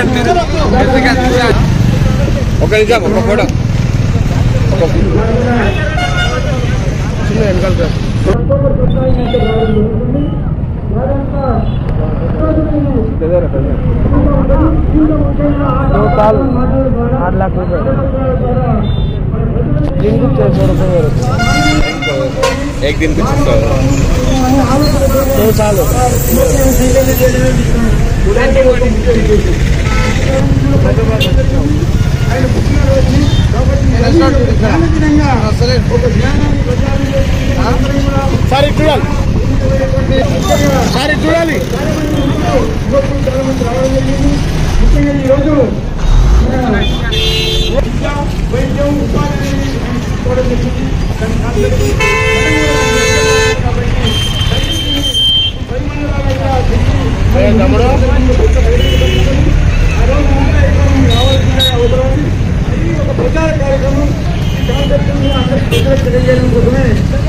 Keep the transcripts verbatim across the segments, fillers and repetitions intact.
ఒక నిజాం ఒక ఫోటో दो साल आठ लाख रुपए दिन को छह सौ रुपये एक दिन कुछ दो साल सारी చూడాలి సారీ చూడాలి తమ్ముడు ఒక ప్రచార కార్యక్రమం తెలియజేయడం కోసమే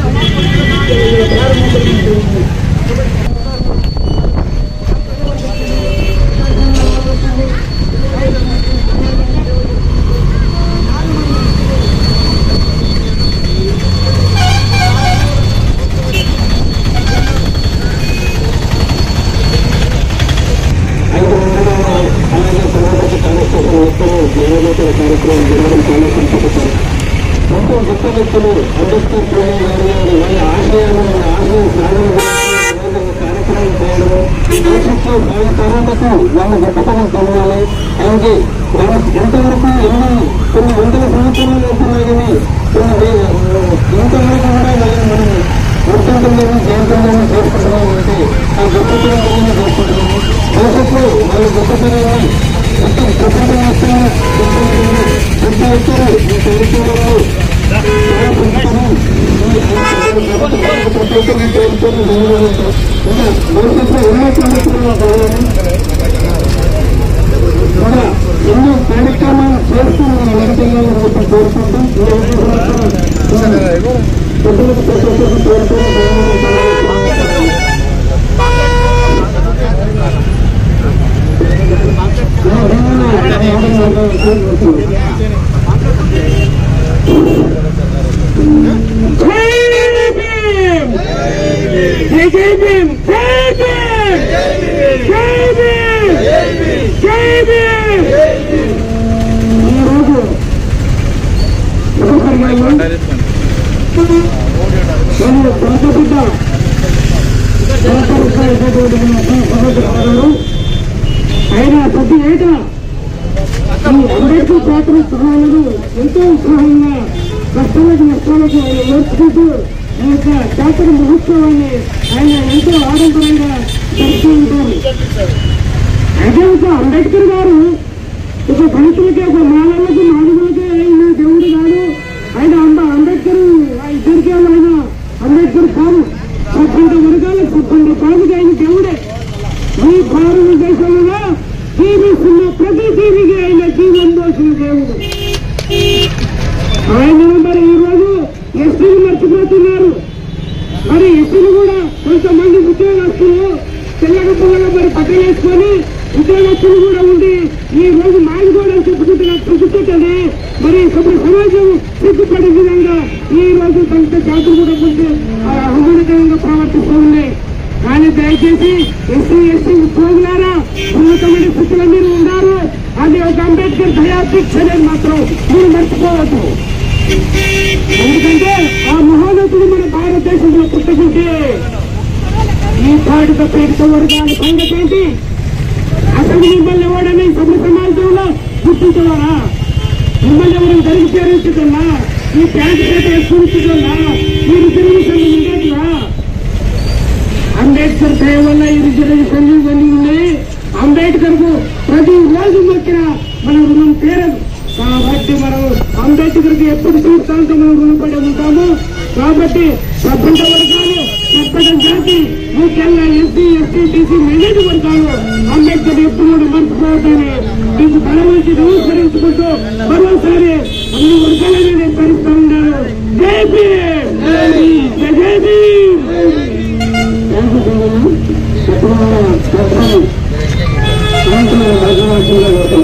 కార్యక్రమం జరగడం చాలా సంతోషకరం. ఎంతో గొప్ప వ్యక్తులు అంబేద్కర్ వాళ్ళ ఆశయాలను ఆశయ సాధన కార్యక్రమం చేయడము భవిష్యత్తు భావి తరాలకు వాళ్ళ గొప్పతనం తెలియాలి. అలాగే ఎంతవరకు ఎన్ని కొన్ని వందల సంవత్సరాలు అవుతున్నాయి కానీ కొన్ని ఇంతవరకు కూడా వాళ్ళని మనం వర్తంతులను జయంతులను చేసుకుంటున్నాము అంటే ఆ గొప్పతనం కలిగిన చేసుకుంటున్నాము. భవిష్యత్తులో వాళ్ళ గొప్పతనాన్ని మొత్తం ప్రపంచం వస్తున్న పెద్ద ఎత్తున ఈ కార్యక్రమంలో భవిష్యత్తులో ఎన్నో కార్యక్రమాలు కూడా ఎన్నో కార్యక్రమాలు చేస్తూ మనం వెళ్తున్నామని చెప్పి కోరుకుంటూ పెద్దలకు ప్రతి కోరుతూ ఆయన ప్రతి ఏటా ఈ అంబేద్కర్ జాతర ఉత్సవాలను ఎంతో ఉత్సాహంగా కష్టాలకు నష్టాలకు ఆయన నేర్చుకుంటూ ఈ యొక్క జాతర మహోత్సవాన్ని ఆయన ఎంతో ఆడంబరంగా జరుపుతూ ఉంటారు. అయితే ఒక అంబేద్కర్ గారు ఒక దళితులకి ఒక మాలలకు మాదిగులకి ఆయన దేవుడు కాదు. ఆయన అంబ అంబేద్కర్ ఇద్దరికే ఆయన అంబేద్కర్ కాదు. పద్దెండు వర్గాలకు పద్దెండు కాదుగా ఆయన దేవుడే. ఈ భారతదేశంలో జీవిస్తున్న ప్రతి జీవికి ఆయన జీవం పోసిన దేవుడు. ఆయన మరి ఈ రోజు ఎస్టీలు మర్చిపోతున్నారు. మరి ఎస్టీలు కూడా కొంతమంది ఉద్యోగస్తులు తెల్లగ పుల్లగా మరి పట్టలేసుకొని ఉద్యోగస్తులు కూడా ఉండి ఈ రోజు మాది కూడా చెప్పుకుంటున్నారు. చెప్పుకుంటుంది మరి ఇప్పుడు సమాజం సిగ్గుపడే విధంగా ఈ రోజు కొంత జాతులు కూడా కొంచెం అవమానకరంగా ప్రవర్తిస్తూ ఉన్నాయి. కానీ దయచేసి ఎస్సీ ఎస్టీ ఉద్యోగులారా ఉన్నతమైన స్థితిలో మీరు ఉన్నారు. అది ఒక అంబేద్కర్ దయాదీక్ష అనేది మాత్రం మీరు మర్చిపోవద్దు. ఎందుకంటే ఆ మహోన్నతుడు మన భారతదేశంలో పుట్టుకుంటే ఈ పాటిత పీడిత వర్గాల సంగతి ఏంటి? అసలు మిమ్మల్ని ఎవడని సభ సమాజంలో గుర్తించవారా? మిమ్మల్ని ఎవరు జరిగి చేరించగలరా? ఈ ప్యాంట్ చేత వేసుకుంటున్నా ఈ రిజర్వేషన్ ఉండేట్లా? అంబేద్కర్ దయ వల్ల ఈ రిజర్వేషన్ ఇవన్నీ ఉన్నాయి. అంబేద్కర్ కు ప్రతి రోజు మొక్కిన మన రుణం తీరదు. కాబట్టి మనం అంబేద్కర్ కి ఎప్పుడు చూస్తాంతో మనం రుణపడి ఉంటాము. కాబట్టి ప్రపంచ వర్గాలు ప్రపంచ జాతి ముఖ్యంగా ఎస్సీ ఎస్టీ బీసీ మెజారిటీ వర్గాలు అంబేద్కర్ ఎప్పుడు కూడా మర్చిపోవద్దని మీకు బలవంతి నమస్కరించుకుంటూ మరోసారి అన్ని వర్గాలని నేను భరిస్తా ఉన్నాను. జై భీమ్, జై భీమ్. Thank you.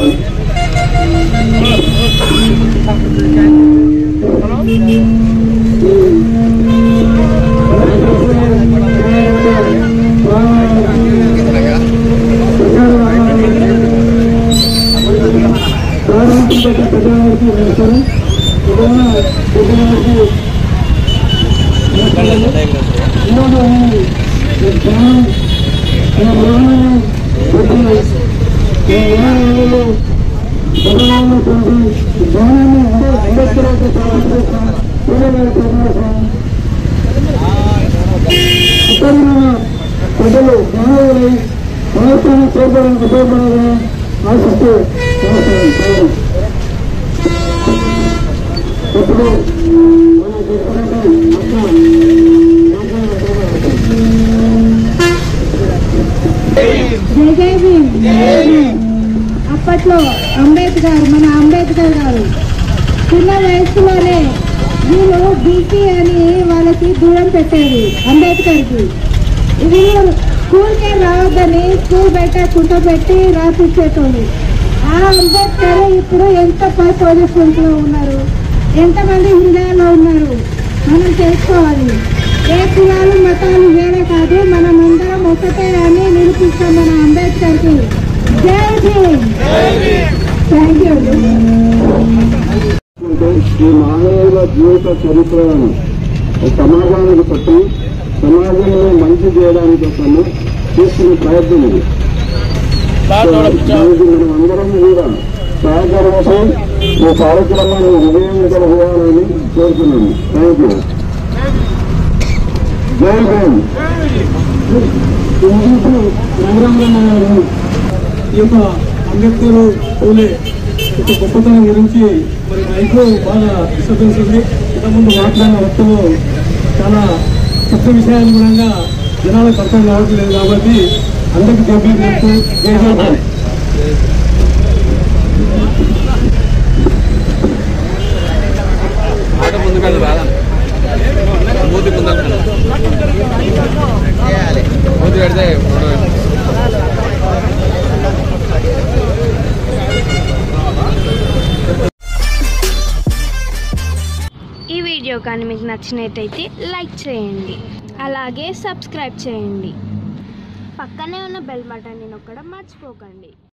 ప్రజలు మానవులై సంవత్సరం చేపడానికి ఉపయోగపడాలని ఆశిస్తూ ఇప్పుడు జై జై భీమ్. అప్పట్లో అంబేద్కర్ మన అంబేద్కర్ గారు చిన్న వయసులోనే వీళ్ళు బీసీ అని వాళ్ళకి దూరం పెట్టేది అంబేద్కర్కి. వీళ్ళు స్కూల్కే రావద్దని స్కూల్ బయట కూర్చోబెట్టి రాసిచ్చేటోళ్ళు. ఆ అంబేద్కర్ ఇప్పుడు ఎంత పై పొజిషన్స్లో ఉన్నారు, ఎంతమంది హృదయాల్లో ఉన్నారు మనం తెలుసుకోవాలి. ఏ కులాలు మతాలు వేరే కాదు, మనం అందరం ఒకటే అని నిరూపిస్తాం మన అంబేద్కర్కి. జై భీమ్. Thank you. ఈ మానవుల జీవిత చరిత్రను సమాజానికి పట్టి సమాజంలో మంచి చేయడానికి కోసము చేస్తున్న ప్రయత్నం ఇది. మనం అందరం కూడా సహకరించి ఈ కార్యక్రమాన్ని విజయవంతమవ్వాలని కోరుతున్నాను. Thank you. జై భీమ్. ఈ యొక్క అంబేద్కర్ పూలే ఒక గొప్పతనం గురించి మరి మైక్లో బాగా డిస్టర్బెన్స్ ఉంది. ఇంతకుముందు మాట్లాడిన వక్తలు చాలా కొత్త విషయాలు కూడా జనాలకు అర్థం కావట్లేదు కాబట్టి అందరికీ జబ్బులు చెప్తూ జై ముందుకు రాదా మూతి ముందు మూతి పెడితే ఈ వీడియో కానీ మీకు నచ్చినట్టయితే లైక్ చేయండి, అలాగే సబ్స్క్రైబ్ చేయండి. పక్కనే ఉన్న బెల్ బటన్ని నొక్కడం మర్చిపోకండి.